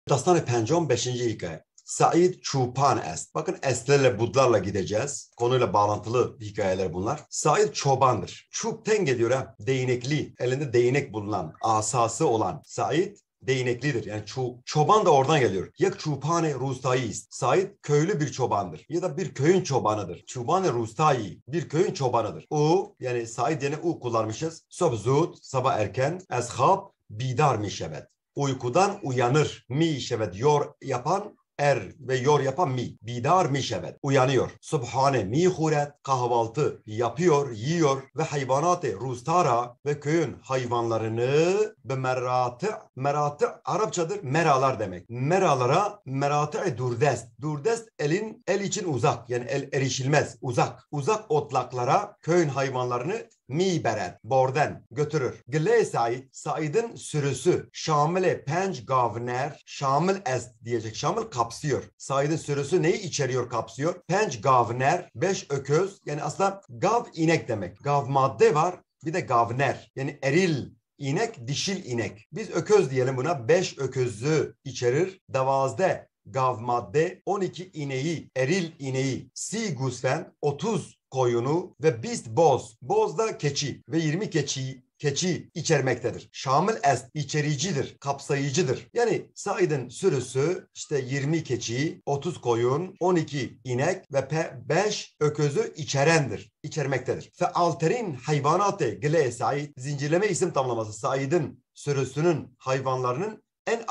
Dastane pencom 5. hikaye. Said Çupan est. Bakın estlerle budlarla gideceğiz. Konuyla bağlantılı hikayeler bunlar. Said çobandır. Çupten geliyor ha. Değnekli. Elinde değnek bulunan, asası olan Said değneklidir. Yani çoban da oradan geliyor. Yak çupane rustayist. Said köylü bir çobandır. Ya da bir köyün çobanıdır. Çubane rustayi. Bir köyün çobanıdır. O yani Said yerine u kullanmışız. Sobzut sabah erken. Eshab bidar mişevet. Uykudan uyanır. Mi şevet yor yapan ve yor yapan mi. Bidar mi şevet. Uyanıyor. Subhane mi huret. Kahvaltı yapıyor, yiyor ve hayvanatı rustara ve köyün hayvanlarını be meratı Arapçadır. Meralar demek. Meralara meratı durdest. Durdest el için uzak. Yani el erişilmez. Uzak. Uzak otlaklara köyün hayvanlarını mi beret, borden götürür. Gile Said'in sürüsü şamile penc gavner, şamil est diyecek. Şamil kapsıyor. Said'in sürüsü neyi içeriyor, kapsıyor? Penc gavner, 5 ököz. Yani aslında gav inek demek. Gav madde var, bir de gavner. Yani eril inek, dişil inek. Biz ököz diyelim buna. 5 öközü içerir. Davazde gav madde, 12 ineği, eril ineği, si gusfen, 30 koyunu ve bist boz. Boz da keçi ve 20 keçi içermektedir. Şamil est içericidir, kapsayıcıdır. Yani Said'in sürüsü işte 20 keçi, 30 koyun, 12 inek ve 5 öközü içermektedir. Fe alterin hayvanatı gile Said, zincirleme isim tamlaması. Said'in sürüsünün hayvanlarının en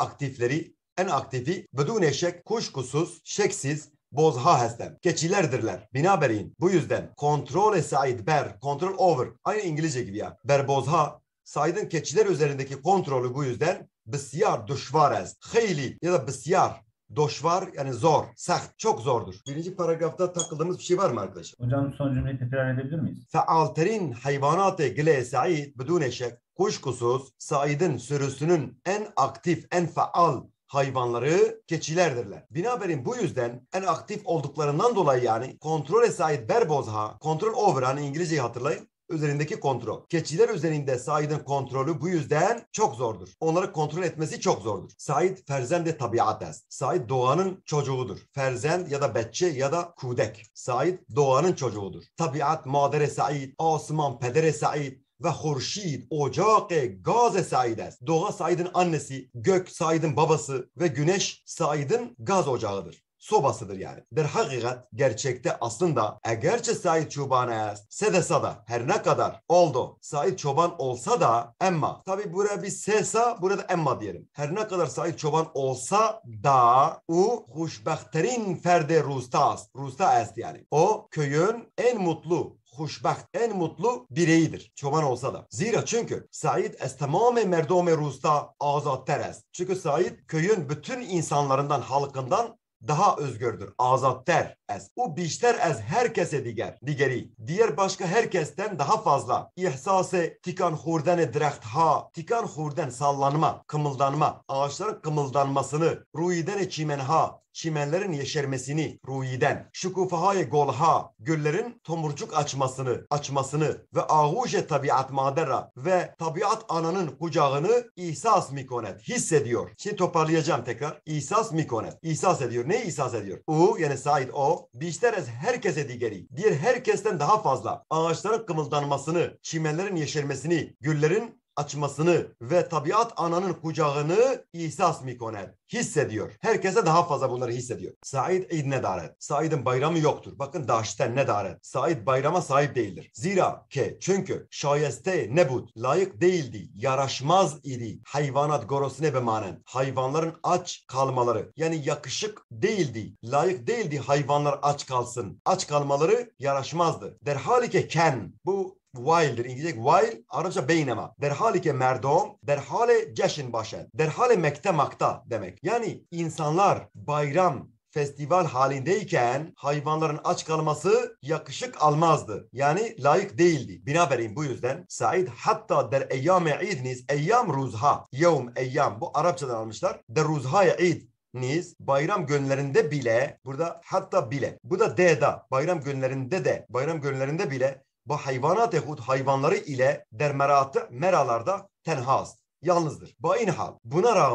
aktifi bedun eşek, kuşkusuz, şeksiz, bozha hestem. Keçilerdirler. Binaberin. Bu yüzden kontrol Said control over. Aynı İngilizce gibi ya. Ber bozha. Said'in keçiler üzerindeki kontrolü bu yüzden bisyar düşvar est. Hayli ya da bisyar doşvar yani zor, sert, çok zordur. Birinci paragrafta takıldığımız bir şey var mı arkadaşlar? Hocam son cümleyi tekrar edebilir miyiz? Fealterin hayvanatı gile Said bedun eşek. Kuşkusuz Said'in sürüsünün en aktif, en faal hayvanları keçilerdirler. Binaberin bu yüzden en aktif olduklarından dolayı yani kontrole sahip berbozha, kontrol over hani İngilizceyi hatırlayın. Üzerindeki kontrol. Keçiler üzerinde Said'in kontrolü bu yüzden çok zordur. Onları kontrol etmesi çok zordur. Said ferzende tabiat est. Said doğanın çocuğudur. Ferzend ya da becce ya da kudek. Said doğanın çocuğudur. Tabiat madere Said, asman pedere Said ve hurşid, ocak, gaz Said est. Doğa Said'in annesi, gök Said'in babası ve güneş Said'in gaz ocağıdır. Sobasıdır yani. Der hakikat gerçekte aslında egerçe Said çoban est, sedesada her ne kadar oldu Said çoban olsa da emma. Tabi buraya bir sesa burada emma diyelim. Her ne kadar Said çoban olsa da o hoşbehterin ferde rusta est yani. O köyün en mutlu bireyidir. Çoban olsa da. Zira çünkü Said es tamame merdome rusta azatter est. Çünkü Said köyün bütün insanlarından, halkından daha özgürdür. Azatter es. O bişter ez herkese digeri. Diğer başka herkesten daha fazla. İhsası tikan hurdene drehtha. Tikan hurden sallanma, kımıldanma. Ağaçların kımıldanmasını. Ruidene çimenha. Çimenlerin yeşermesini ruhiden, şukufahaya golha, güllerin tomurcuk açmasını ve ağuje tabiat madera ve tabiat ananın kucağını ihsas mikonet, hissediyor. Şimdi toparlayacağım tekrar. İhsas mikonet, ihsas ediyor. Ne ihsas ediyor? O yani Said o, bişterez herkese digeri. Diğer herkesten daha fazla ağaçların kımıldanmasını, çimenlerin yeşermesini, güllerin açmasını ve tabiat ananın kucağını ihsas mikonet, hissediyor. Herkese daha fazla bunları hissediyor. Said id nedaret. Said'in bayramı yoktur. Bakın daşten nedaret. Said bayrama sahip değildir. Zira ki çünkü şayeste nebut layık değildi, yaraşmaz idi. Hayvanat gorosine be manen. Hayvanların aç kalmaları yani yakışık değildi. Layık değildi hayvanlar aç kalsın. Aç kalmaları yaraşmazdı. Derhalike ken bu while'dir. İngilizce while, Arapça beynema. Derhalike merdom, derhale ceşin başen. Derhale mekte makta demek. Yani insanlar bayram, festival halindeyken hayvanların aç kalması yakışık almazdı. Yani layık değildi. Binaberin bu yüzden Said hatta der eyyame idniz, eyyam ruzha, yevm eyyam. Bu Arapçadan almışlar. Der ruzhaya id. Bayram günlerinde bile, burada hatta bile. Bu da d'da. Bayram günlerinde bile bu hayvanat yahut hayvanları ile meralarda tenhas, yalnızdır. Buna rağmen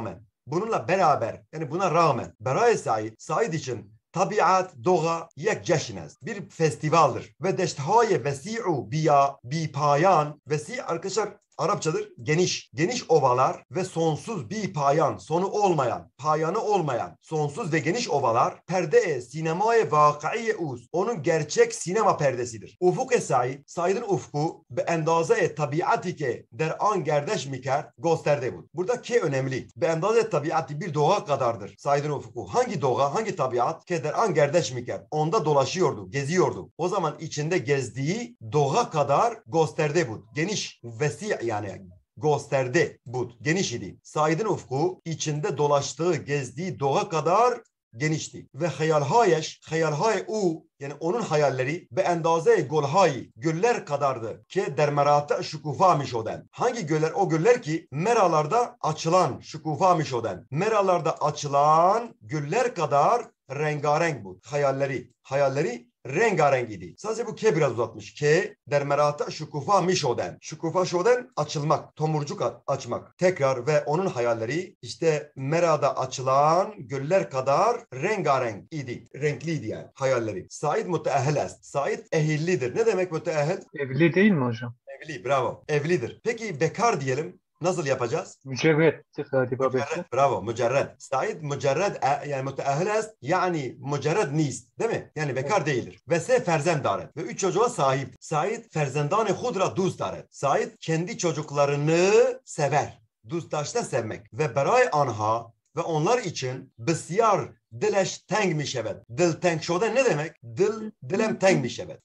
bununla beraber yani buna rağmen Beray Said için tabiat, doğa yek ceşn est. Bir festivaldir. Ve deştهای vesi'u biya bi payan. Vesi arkadaşlar Arapçadır. Geniş. Geniş ovalar ve sonsuz bir payan, sonu olmayan, payanı olmayan, sonsuz ve geniş ovalar perde sinemaya vakaiye uz. Onun gerçek sinema perdesidir. Ufuk Said'in ufku be endaze tabiati ke der an gerdeş miker gösterdi bu. Burada ki önemli. Be endaze tabiati bir doğa kadardır. Said'in ufku. Hangi doğa, hangi tabiat ke der an gerdeş miker. Onda dolaşıyordu, geziyordu. O zaman içinde gezdiği doğa kadar gösterdi bu. Geniş, vesi yani gösterdi bu. Geniş idi. Said'in ufku içinde dolaştığı, gezdiği doğa kadar genişti. Ve hayalhay u yani onun hayalleri be endaze golhay göller kadardı ki dermerata şukufamış oden. Hangi göller? O göller ki meralarda açılan şukufamış oden. Meralarda açılan göller kadar rengarenk bu. Hayalleri rengarenk idi. Sadece bu ke biraz uzatmış. Ke dermerata şukufa mişoden. Şukufa şoden açılmak, tomurcuk açmak. Tekrar ve onun hayalleri işte merada açılan göller kadar rengarenk idi. Renkliydi yani hayalleri. Said müteahhil est. Said ehillidir. Ne demek müteahhil? Evli değil mi hocam? Evli, bravo. Evlidir. Peki bekar diyelim. Nasıl yapacağız? Mücerretti galiba. Mücerred, bravo, mücerred. Said mücerred yani müteahhil est yani mücerred nist değil mi? Yani bekar değildir. Ve se ferzend daret. Ve 3 çocuğa sahip. Said ferzendane hudra dust daret. Said kendi çocuklarını sever. Dustaşta sevmek. Ve beray anha ve onlar için besyar dileş teng mi şevet. Dil teng şoda ne demek? Dilem teng mi şevet.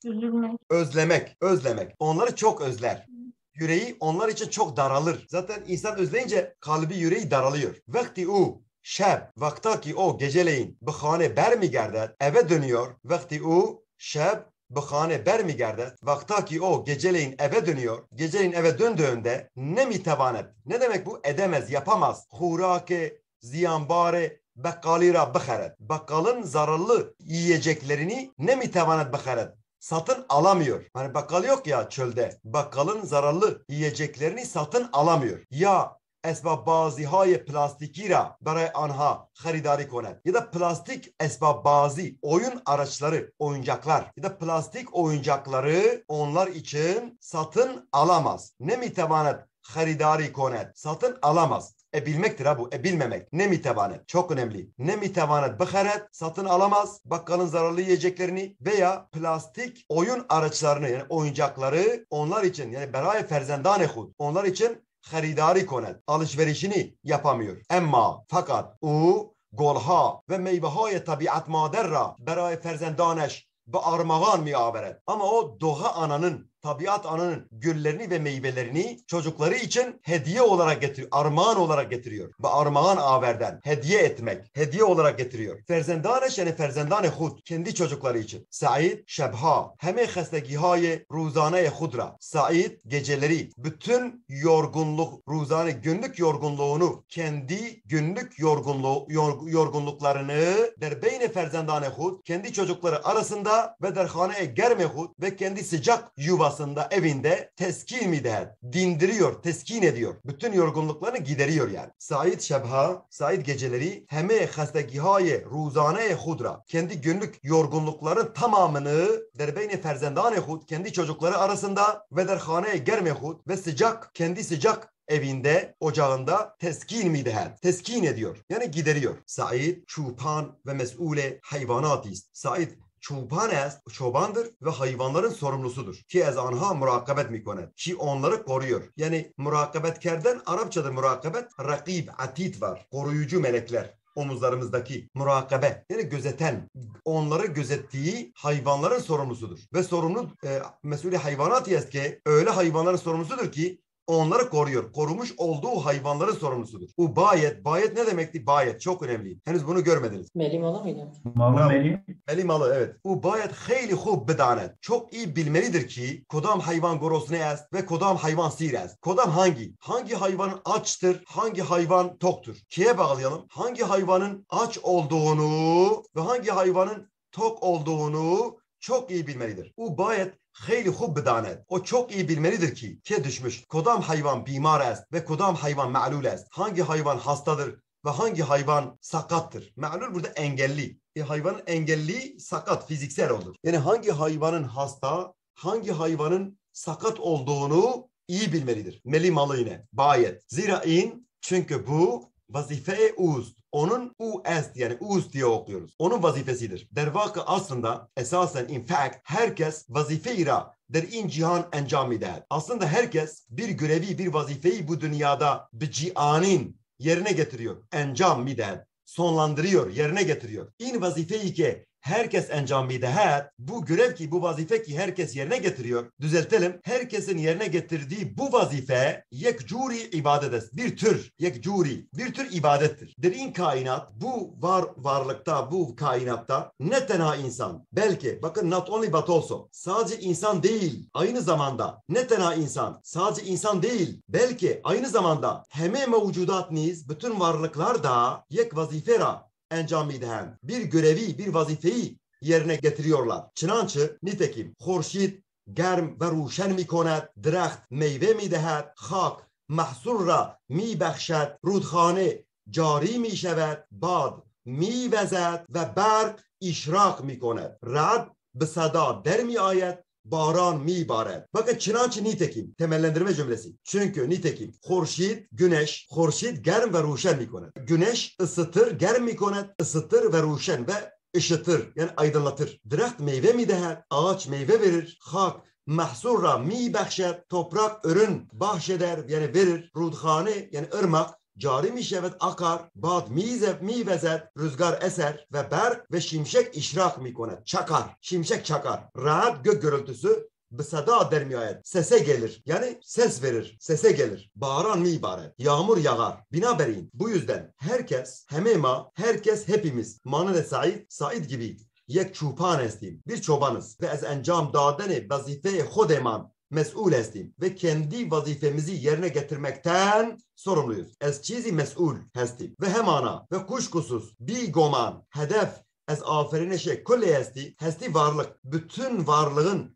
Özlemek. Onları çok özler. Yüreği onlar için çok daralır. Zaten insan özleyince kalbi yüreği daralıyor. Vakti u şeb vaktaki o geceleyin bıkhane bermigerdet eve dönüyor. Vakti u şeb bıkhane bermigerdet vaktaki o geceleyin eve dönüyor. Geceleyin eve döndüğünde ne mitevanet. Ne demek bu? Edemez, yapamaz. Hurake ziyanbare bakkalira bıkharet. Bakkalın zararlı yiyeceklerini ne mitevanet bıkharet. Satın alamıyor. Hani bakkal yok ya çölde. Bakkalın zararlı yiyeceklerini satın alamıyor. Ya esbab bazihay plastikira beray anha xaridari konet. Ya da plastik esbab bazi oyun araçları, oyuncaklar ya da plastik oyuncakları onlar için satın alamaz. Ne mitevanet xaridari konet. Satın alamaz. Bilmektir ha bu. Bilmemek. Ne mitevanet. Çok önemli. Ne mitevanet bıkharet satın alamaz. Bakkalın zararlı yiyeceklerini veya plastik oyun araçlarını yani oyuncakları onlar için yani beray ferzendane hud. Onlar için haridari konet. Alışverişini yapamıyor. Emma fakat o golha ve meyvehay tabiat maderra beray ferzendaneş be armağan mi averet. Ama o doğa ananın tabiat ananın güllerini ve meyvelerini çocukları için hediye olarak getiriyor. Armağan olarak getiriyor. Bu armağan averden. Hediye etmek. Hediye olarak getiriyor. Ferzendane yani ferzendane hud. Kendi çocukları için. Said şebha. Heme hestegihaye ruzane hudra. Said geceleri bütün yorgunluk ruzane günlük yorgunluğunu kendi günlük yorgunluklarını derbeyne ferzendane hud kendi çocukları arasında ve derhaneye germe hud ve kendi sıcak yuva evinde teskin mi der? Dindiriyor, teskin ediyor. Bütün yorgunluklarını gideriyor yani. Said şebha, Said geceleri heme hastegihaye ruzane hudra. Kendi günlük yorgunlukların tamamını derbeyne ferzendane hud kendi çocukları arasında ve derhaneye germe hud ve kendi sıcak evinde, ocağında teskin mi der? Teskin ediyor. Yani gideriyor. Said çupan ve mes'ule hayvanat ist. Said çoban est, çobandır ve hayvanların sorumlusudur. Ki ez anha murakabet mikonet. Ki onları koruyor. Yani murakabetkerden Arapçada murakabet, rakib, atit var. Koruyucu melekler. Omuzlarımızdaki murakabe yani gözeten onları gözettiği hayvanların sorumlusudur. Ve sorumlu mesulü hayvanat yeske öyle hayvanların sorumlusudur ki onları koruyor. Korumuş olduğu hayvanların sorumlusudur. Bu bayet ne demekti? Bayet çok önemli. Henüz bunu görmediniz. Meli malı mıydı? Malı meli. Meli malı evet. Bu bayet hayli hub bedanet. Çok iyi bilmelidir ki kodam hayvan goros ne est ve kodam hayvan sir est. Kodam hangi? Hangi hayvan açtır? Hangi hayvan toktur? Kiye bağlayalım? Hangi hayvanın aç olduğunu ve hangi hayvanın tok olduğunu çok iyi bilmelidir. Bu bayet hayli hub bedanet. O çok iyi bilmelidir ki düşmüş. Kodam hayvan bimar est ve kodam hayvan ma'lul est. Hangi hayvan hastadır? ve hangi hayvan sakattır? Ma'lul burada engelli. Hayvanın engelli sakat fiziksel olur. Yani hangi hayvanın hasta, hangi hayvanın sakat olduğunu iyi bilmelidir. Meli malı yine. Bayet. Zira in çünkü bu vazife-i ust. Onun u-est yani ust diye okuyoruz. Onun vazifesidir. Dervakı aslında esasen in fact herkes vazife-i ra der in cihan encam eder. Aslında herkes bir görevi, bir vazifeyi bu dünyada bir cihanin yerine getiriyor. Encam mider. Sonlandırıyor, yerine getiriyor. İn vazifeyi ki herkes encam eder. Bu görev ki, bu vazife ki herkes yerine getiriyor. Düzeltelim. Herkesin yerine getirdiği bu vazife yekcuri ibadet. Bir tür yekcuri, bir tür ibadettir. Derin kainat bu varlıkta, bu kainatta ne tenha insan. Belki bakın not only but also. Sadece insan değil. Aynı zamanda ne tenha insan. Sadece insan değil. Belki aynı zamanda heme mevcudat niz bütün varlıklar da yek vazifera encam eden bir görevi, bir vazifeyi yerine getiriyorlar. Çınançı nitekim خورشید گرم و روشن می کند، درخت میوه می دهد، خاک محصول را می بخشد، رودخانه جاری می شود، باد می وزد و برق اشراق می کند، رعد به صدا در می آید، baran mibaret. Bakın çınançı nitekim. Temellendirme cümlesi. Çünkü nitekim. Xorşid, güneş. Xorşid germ ve ruşen mikonet. Güneş ısıtır, germ mikonet. Isıtır ve ruşen ve ışıtır. Yani aydınlatır. Diraht meyve mi deher? Ağaç meyve verir. Hak mahsura mi bahşet. Toprak ürün bahşeder yani verir. Rudhane yani ırmak. Cari mi şevet akar, bad mi vezet, rüzgar eser ve berk ve şimşek işrak mi konet. Çakar, şimşek çakar. Rahat gök gürültüsü bısada der mi ayet. Sese gelir. Yani ses verir. Sese gelir. Bağıran mi ibaret. Yağmur yağar. Binaberin. Bu yüzden herkes, hemema, herkes hepimiz. Manada Said gibi yek çupan estim. Bir çobanız. Ve ez encam dadene vazife-i khodeman mesul estim ve kendi vazifemizi yerine getirmekten sorumluyuz. Ez çizi mesul hestim ve hemana ve kuşkusuz bir goman hedef ez aferineşe kulle hesti varlık. Bütün varlığın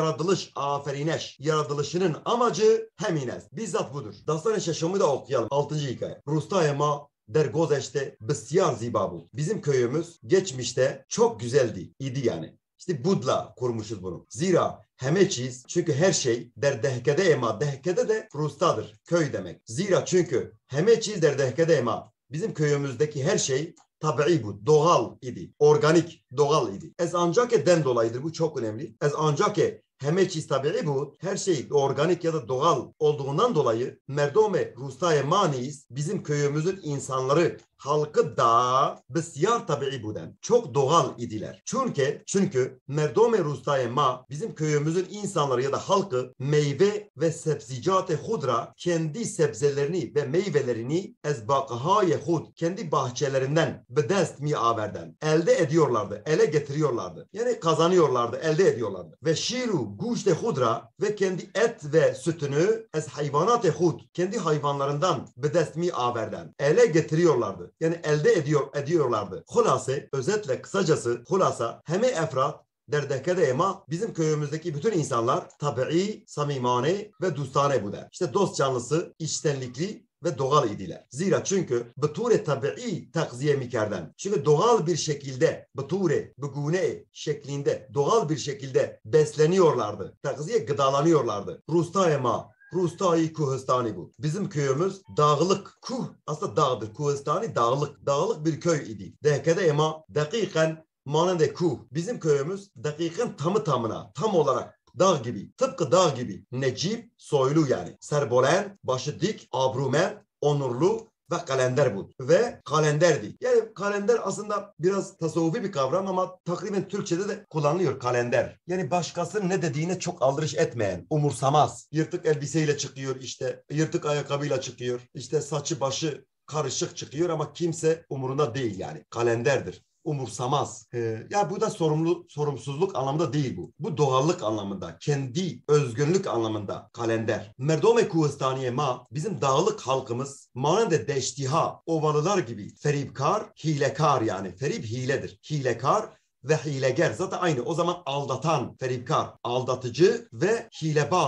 yaratılışının amacı hemines. Bizzat budur. Dastan-ı Şeşam'ı da okuyalım. 6. hikaye. Rustayema der gozeşte besyar ziba bu. Bizim köyümüz geçmişte çok güzeldi. İdi yani. İşte budla kurmuşuz bunu. Zira hemeçiz çünkü her şey der dehkede ema. Dehkede de rustadır. Köy demek. Zira çünkü hemeçiz der dehkede ema. Bizim köyümüzdeki her şey tabii bu. Doğal idi. Organik doğal idi. Ez ancak den dolayıdır. Bu çok önemli. Ez ancak hemeçiz tabii bu. Her şey organik ya da doğal olduğundan dolayı merdome rustaye maniyiz. Bizim köyümüzün insanları halkı da besyar tabii buden. Çok doğal idiler. Çünkü merdome rustaye ma bizim köyümüzün insanları ya da halkı meyve ve sebzicat-ı hudra kendi sebzelerini ve meyvelerini ez bakahaye hud kendi bahçelerinden bedest mi averden elde ediyorlardı. Ele getiriyorlardı. Yani kazanıyorlardı. Elde ediyorlardı. Ve şiru guşte hudra ve kendi et ve sütünü ez hayvanat-ı hud kendi hayvanlarından bedest mi averden ele getiriyorlardı. Yani elde ediyorlardı. Hulase, özetle kısacası hulasa heme efrat derdekede ema bizim köyümüzdeki bütün insanlar tabii, samimane ve dostane bu der. İşte dost canlısı, içtenlikli ve doğal idiler. Zira çünkü beture tabii takziye mikerden. Çünkü doğal bir şekilde beture, begune şeklinde doğal bir şekilde besleniyorlardı. Takziye gıdalanıyorlardı. Rustayema Rustayı Kuhistani bu. Bizim köyümüz dağlık. Kuh aslında dağdır. Kuhistani dağlık. Dağlık bir köy idi. Dehkede ema dakiken manende kuh. Bizim köyümüz dakiken tamına tam olarak dağ gibi. Tıpkı dağ gibi. Necip, soylu yani. Serbolen, başı dik, abrumen, onurlu ve kalender bu. Ve kalenderdi. Yani kalender aslında biraz tasavvufi bir kavram ama takriben Türkçe'de de kullanılıyor kalender. Yani başkasının ne dediğine çok aldırış etmeyen, umursamaz. Yırtık elbiseyle çıkıyor işte, yırtık ayakkabıyla çıkıyor. İşte saçı başı karışık çıkıyor ama kimse umurunda değil yani. Kalenderdir. Umursamaz. Ya bu da sorumsuzluk anlamında değil bu. Bu doğallık anlamında, kendi özgünlük anlamında kalender. Merdome Kuhistaniye ma bizim dağlık halkımız manende deştiha ovalılar gibi feribkar, hilekar yani. Ferib hiledir. Hilekar ve hileger zaten aynı. O zaman aldatan, feribkar, aldatıcı ve hilebaz.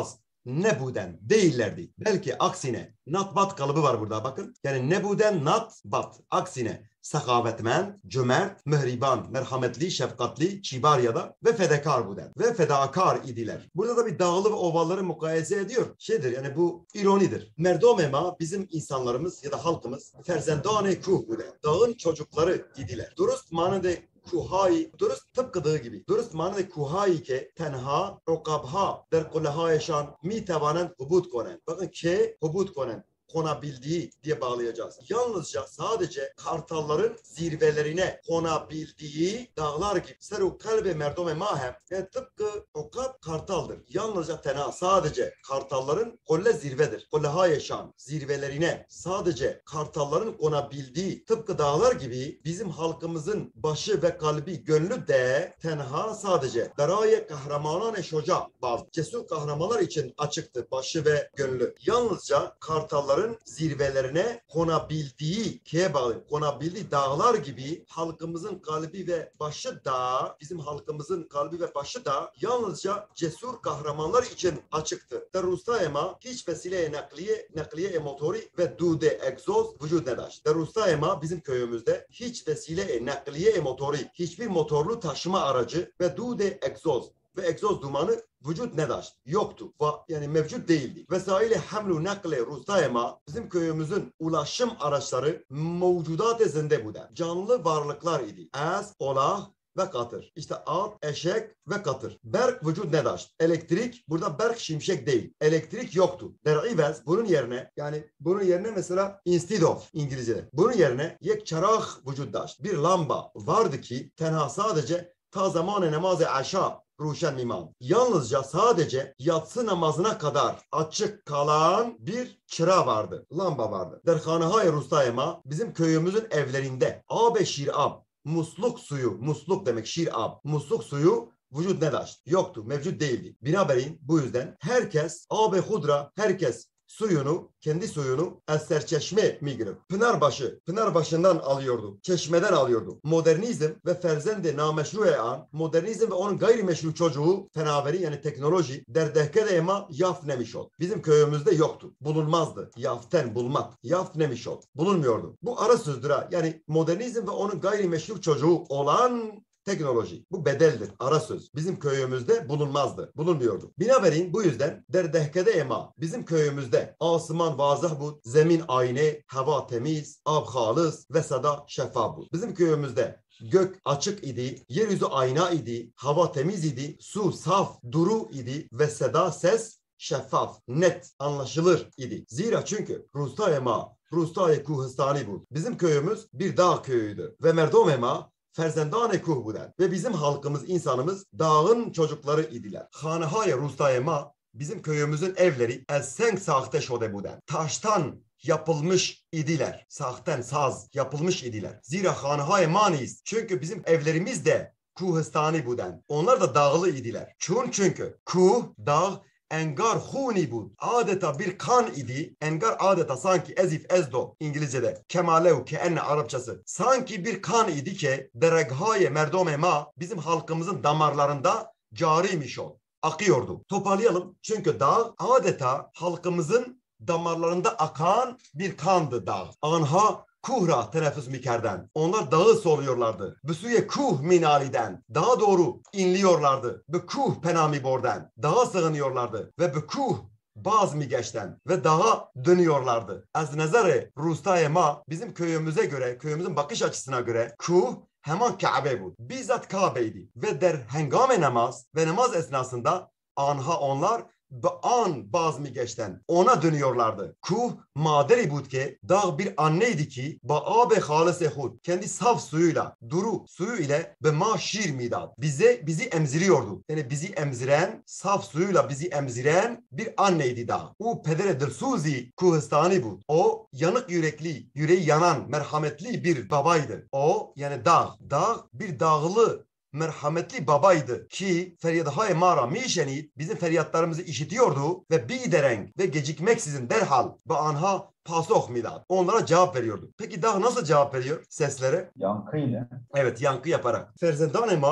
nebuden değillerdi. Belki aksine natbat kalıbı var burada bakın. Yani nebuden natbat. Aksine sakavetmen, cömert, mehriban, merhametli, şefkatli, kibar ya da ve fedakar buden. Ve fedakar idiler. Burada da bir dağlı ve ovalları mukayese ediyor. Yani bu ironidir. Merdomema bizim insanlarımız ya da halkımız ferzendane kuh buden. Dağın çocukları idiler. Durust manada kuhay, durust tıpkıdığı gibi. Durust manada kuhay ki tenha, ukabha, der kullahayeşan mi tevanen hubut konen. Bakın ki hubut konen. Konabildiği diye bağlayacağız. Yalnızca sadece kartalların zirvelerine konabildiği dağlar gibi. Seru kalbe merdome mahem. Yani tıpkı okap kartaldır. Yalnızca tena sadece kartalların kolle zirvedir. Kolle hayeşan zirvelerine sadece kartalların konabildiği tıpkı dağlar gibi bizim halkımızın başı ve kalbi gönlü de tenha sadece daraye kahramanane şoca bazı cesur kahramanlar için açıktı başı ve gönlü. Yalnızca kartalların zirvelerine konabildiği konabildiği dağlar gibi halkımızın kalbi ve başı da bizim halkımızın kalbi ve başı da yalnızca cesur kahramanlar için açıktı. Derustayema hiç vesile nakliye motori ve dude egzoz vücut nedaş. Derustayema bizim köyümüzde hiç vesile nakliye motori hiçbir motorlu taşıma aracı ve dude egzoz ve egzoz dumanı vücut nedaş yoktu. Yani mevcut değildi. Vesaile hamlu nakle rustayema bizim köyümüzün ulaşım araçları mevcudat-ı zinde buden. Canlı varlıklar idi. Az, olah ve katır. İşte at, eşek ve katır. Berk vücut nedaş. Elektrik, burada berk şimşek değil. Elektrik yoktu. Der'ivez bunun yerine mesela instead of İngilizce'de. Bunun yerine yek çarah vücut daş. Bir lamba vardı ki tenha sadece ta zamanı namazı aşağı ruşen mimam. Yalnızca sadece yatsı namazına kadar açık kalan bir çıra vardı. Lamba vardı. Derhanehay Rustayema bizim köyümüzün evlerinde abe şirab musluk suyu, musluk demek şirab, musluk suyu vücut nedaş yoktu, mevcut değildi. Binaenaleyh bu yüzden herkes abe hudra kendi suyunu serçeşme mi girip Pınarbaşı'ndan alıyordu. Çeşmeden alıyordu. Modernizm ve ferzende nameşru'e an modernizm ve onun gayrimeşru çocuğu fenaveri yani teknoloji derdehkede ema yafnemiş ol. Bizim köyümüzde yoktu. Bulunmazdı. Yaften bulmak. Yafnemiş ol. Bulunmuyordu. Bu ara sözdür ha. Yani modernizm ve onun gayrimeşru çocuğu olan teknoloji. Bu bedeldir. Ara söz. Bizim köyümüzde bulunmazdı. Bulunmuyordu. Binaenaleyh bu yüzden derdehkede ema bizim köyümüzde asman vazah bu, zemin ayne, hava temiz, ab halis ve sada şeffaf bu. Bizim köyümüzde gök açık idi, yeryüzü ayna idi, hava temiz idi, su saf, duru idi ve seda ses şeffaf, net, anlaşılır idi. Zira çünkü Rustay Kuhistani bu. Bizim köyümüz bir dağ köyüydü ve Merdomema ferzendane kuh buden ve bizim halkımız, insanımız dağın çocukları idiler. Hanehaya Rustayema bizim köyümüzün evleri el-seng sahte şode buden. Taştan yapılmış idiler. Sahten saz yapılmış idiler. Zira hanehaya maniyiz. Çünkü bizim evlerimiz de kuhistani buden. Onlar da dağlı idiler. Çünkü kuh, dağ engar huni bu. Adeta bir kan idi. Engar adeta sanki ezif ezdo İngilizce'de. Kemalev ke enne Arapçası. Sanki bir kan idi ki dereghaye merdome ma bizim halkımızın damarlarında cariymiş o. Akıyordu. Toparlayalım. Çünkü dağ adeta halkımızın damarlarında akan bir kandı dağ. Anha kuhra teneffüs mikerden. Onlar dağı soluyorlardı. Büsüye kuh minaliden. Dağa doğru inliyorlardı. Bu kuh penami borden. Dağa sığınıyorlardı. Ve bu kuh baz migeçten. Ve dağa dönüyorlardı. Az nezare Rustayema bizim köyümüze göre, köyümüzün bakış açısına göre kuh hemen Kabe bu. Bizzat Kabe'ydi. Ve der hengame namaz ve namaz esnasında anha onlar an baz mi geçten ona dönüyorlardı. Kuh maderi bud ki dağ bir anneydi ki ba abe halise hud kendi saf suyuyla duru suyu ile be ma şir midad bizi emziriyordu. Yani bizi emziren saf suyuyla bizi emziren bir anneydi dağ. O pedere dilsuzi kuhistani bud. O yanık yürekli, yüreği yanan merhametli bir babaydı. O yani dağ bir dağlı merhametli babaydı ki feryaday mara mişenid bizim feryatlarımızı işitiyordu ve bidereng ve gecikmeksizin derhal ve anha pasoh milad onlara cevap veriyordu. Peki dağ nasıl cevap veriyor seslere? Yankıyla. Evet, yankı yaparak. Ferzendanema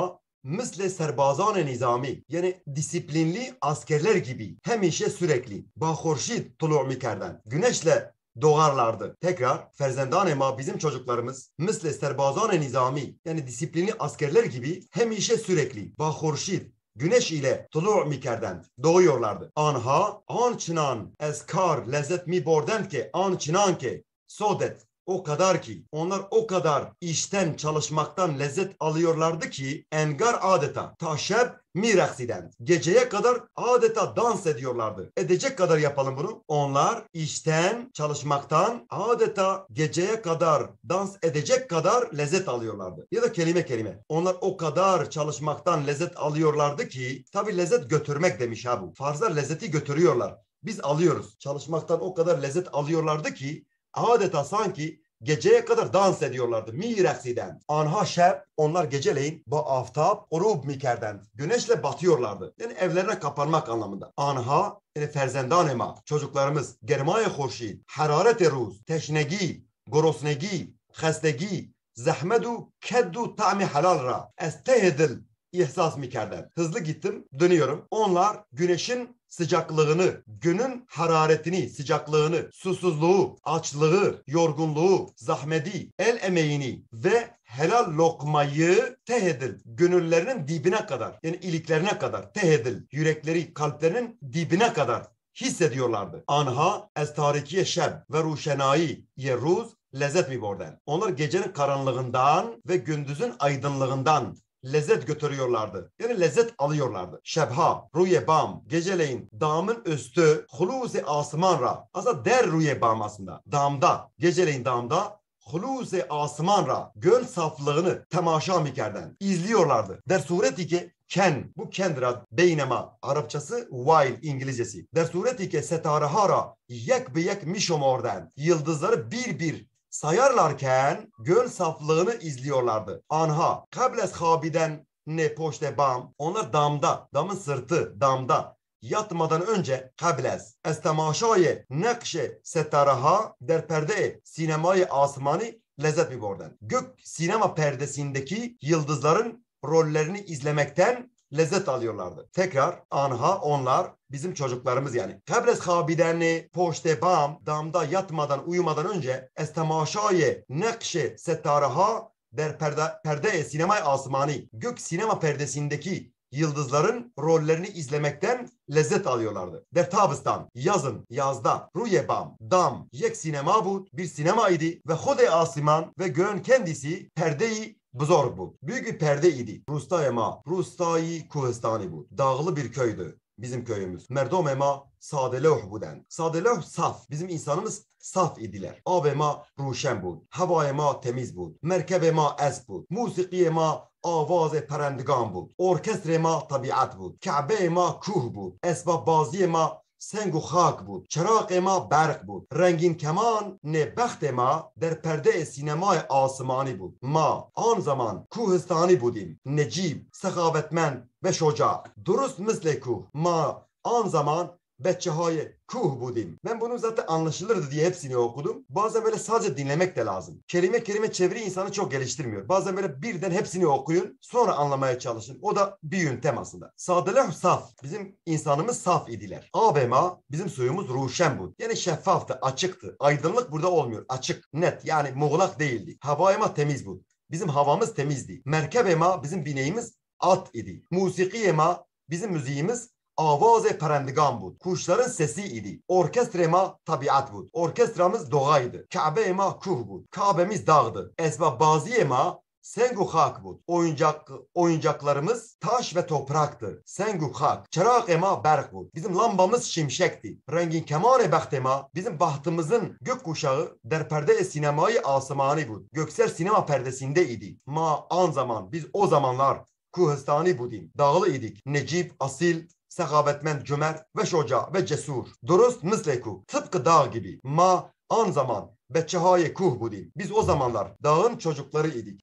misle serbazan nizami yani disiplinli askerler gibi hemişe sürekli bahorşit tulu mikerden güneşle doğarlardı. Tekrar ferzendan ma bizim çocuklarımız misle serbazan nizami yani disiplinli askerler gibi hemişe sürekli bahorşit güneş ile tulu mikerden doğuyorlardı. Anha ançınan eskar lezzet mi borden ki ançınan ki sodet o kadar ki onlar o kadar işten çalışmaktan lezzet alıyorlardı ki engar adeta taşeb miraksiden geceye kadar adeta dans ediyorlardı. Edecek kadar yapalım bunu. Onlar işten çalışmaktan adeta geceye kadar dans edecek kadar lezzet alıyorlardı. Ya da kelime kelime. Onlar o kadar çalışmaktan lezzet alıyorlardı ki tabii lezzet götürmek demiş ha bu. Farzlar lezzeti götürüyorlar. Biz alıyoruz. Çalışmaktan o kadar lezzet alıyorlardı ki adeta sanki geceye kadar dans ediyorlardı. Miraksiden. Anha şeb onlar geceleyin bu aftap urub mikerden güneşle batıyorlardı. Yani evlerine kapanmak anlamında. Anha yani ferzendanema çocuklarımız germaya hoşid, hararet ruz, teşnegi, gorosnegi, xestegi, zahmedu keddu ta'mi halal ra. Estehedil ihsas mikerden. Hızlı gittim, dönüyorum. Onlar güneşin sıcaklığını, günün hararetini, sıcaklığını, susuzluğu, açlığı, yorgunluğu, zahmeti, el emeğini ve helal lokmayı tehedil, gönüllerinin dibine kadar, yani iliklerine kadar tehedil, yürekleri, kalplerinin dibine kadar hissediyorlardı. Anha ez tarikiye şeb ve ruşenai yeruz lezzet mi borden. Onlar gecenin karanlığından ve gündüzün aydınlığından lezzet götürüyorlardı. Yani lezzet alıyorlardı. Şebha, ruye bam, geceleyin damın üstü, hulusi asmanra. Aslında der ruye bam aslında. Damda, geceleyin damda, hulusi asmanra. Göl saflığını temaşa mikerden izliyorlardı. Der sureti ki ken, bu kendir beynema Arapçası while İngilizcesi. Der sureti ki setarahara yek biyek mişomorden. Yıldızları bir bir sayarlarken göl saflığını izliyorlardı. Anha, kables habiden ne poşte bam. Onlar damda, damın sırtı damda. Yatmadan önce kables estemaşaye nekşe setaraha der perde sinemayı asmani lezzet mi borden. Gök sinema perdesindeki yıldızların rollerini izlemekten lezzet alıyorlardı. Tekrar anha onlar bizim çocuklarımız yani. Kables habideni poşte bam damda yatmadan uyumadan önce estemaşaye nekşe setaraha der perde sinema asmani gök sinema perdesindeki yıldızların rollerini izlemekten lezzet alıyorlardı. Der tabistan yazın yazda ruye bam dam yek sinema bu bir sinema idi ve hode asman ve göğün kendisi perdeyi buzorg bu. Büyük bir perde idi. Rustayema, Rustayi Kuhistani bu. Dağlı bir köydü bizim köyümüz. Merdomema sadeleh buden. Sadeleh saf. Bizim insanımız saf idiler. Abema ruşen bud. Havayema temiz bud. Merkebema es bud. Musikiyema avaz perendigan bud. Orkestrema tabiat bud. Ka'beyema kuh bud. Esbab baziyema سنگ و خاک بود چراغ ما برق بود رنگین کمان بخت ما در پرده سینمای آسمانی بود ما آن زمان کوهستانی بودیم نجیب سخاوتمند و شجاع درست مثل کوه ما آن zaman Beccehaye kuh budim. Ben bunu zaten anlaşılırdı diye hepsini okudum. Bazen böyle sadece dinlemek de lazım. Kelime kelime çeviri insanı çok geliştirmiyor. Bazen böyle birden hepsini okuyun. Sonra anlamaya çalışın. O da bir yöntem aslında. Sadeleh saf. Bizim insanımız saf idiler. Abema bizim suyumuz ruşen bud. Yani şeffaftı, açıktı. Aydınlık burada olmuyor. Açık, net. Yani muğlak değildi. Havayema temiz bud. Bizim havamız temizdi. Merkebema bizim bineğimiz at idi. Musikiyema bizim müziğimiz avaz perendigan bud. Kuşların sesi idi. Orkestrema tabiat bud. Orkestramız doğaydı. Ka'beyema kuh bud. Kabe'miz dağdı. Esbab baziyema sengu hak bud. Oyuncaklarımız taş ve topraktı. Sengu hak. Çırağema berk bud. Bizim lambamız şimşekti. Rengin kemane bahtema bizim bahtımızın gökkuşağı der perde sinemayı asmani bud. Göksel sinema perdesinde idi. Ma an zaman biz o zamanlar kuhistani budim. Dağlı idik. Necip, asil, sekavetmend, cömert ve şoca ve cesur. Durust misleku. Tıpkı dağ gibi. Ma an zaman beccehaye kuh budim. Biz o zamanlar dağın çocukları idik.